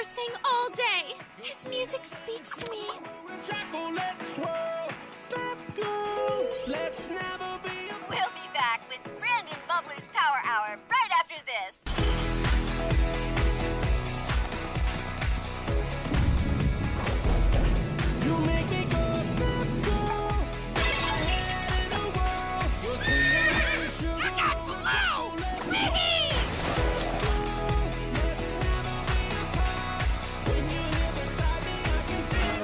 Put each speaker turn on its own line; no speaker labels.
sing all day. His music speaks to me.
We'll be back with Brandon Bubbler's Power Hour right after this.
You make me go step girl. Ahead in the world. You're sweeter than sugar. Let's never be apart. When you're here beside me, I can feel.